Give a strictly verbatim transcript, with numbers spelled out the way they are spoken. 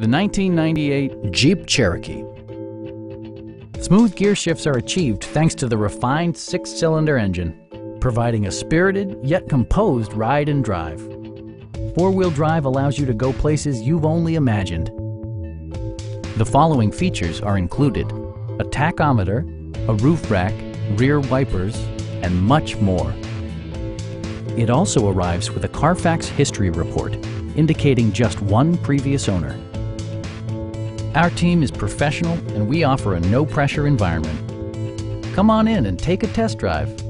The nineteen ninety-eight Jeep Cherokee. smooth gear shifts are achieved thanks to the refined six-cylinder engine, providing a spirited yet composed ride and drive. Four-wheel drive allows you to go places you've only imagined. The following features are included: a tachometer, a roof rack, rear wipers, and much more. It also arrives with a Carfax history report, indicating just one previous owner. Our team is professional and we offer a no-pressure environment. Come on in and take a test drive.